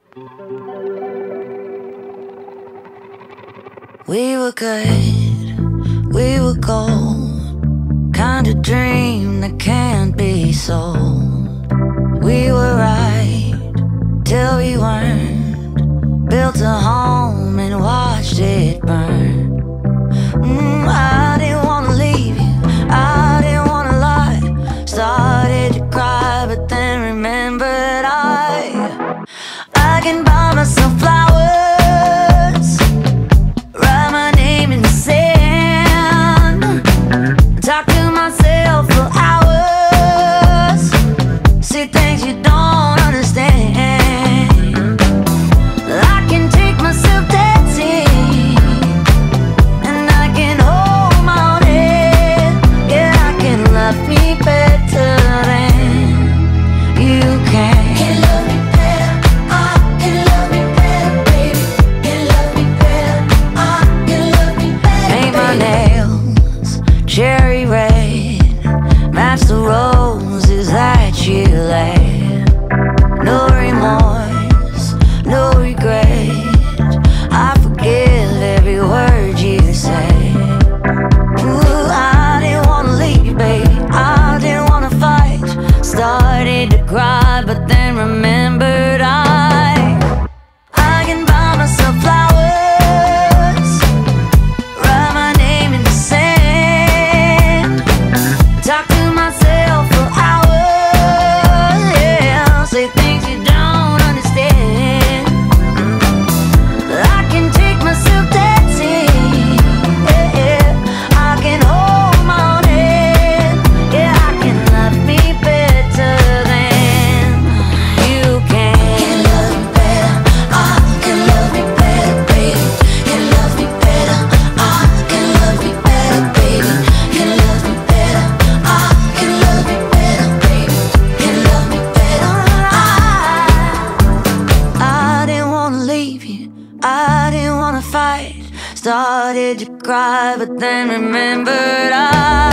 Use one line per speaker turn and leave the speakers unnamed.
We were good, we were gold, kind of dream that can't be sold. We were right till we weren't, built a home and watched it burn. I didn't wanna leave you, I didn't wanna lie. Started to cry but then remembered I can buy myself flowers, write my name in the sand, talk to myself for hours, see things you don't understand. I can take myself dancing, and I can hold my own head. Yeah, I can love me better than you can. Can love me better, I can love me better, baby. Can love me better, I can love me better. Paint my nails cherry red, match the roses that you laid. No remorse, no regret, I forgive every word you say. Ooh, I didn't wanna leave you, baby, I didn't wanna fight. Started to cry but then remembered I can buy myself flowers, write my name in the sand, talk to myself for hours, yeah, say things you don't understand. I can take myself dancing, yeah, I can hold my own head, yeah, I can love me better than you can. Can love me better, I can love me better, baby. Can love me better, I can love me better, baby. Can love me better, I can love me better, baby. Can love me better, I didn't wanna leave you, I didn't wanna fight. Started to cry but then remembered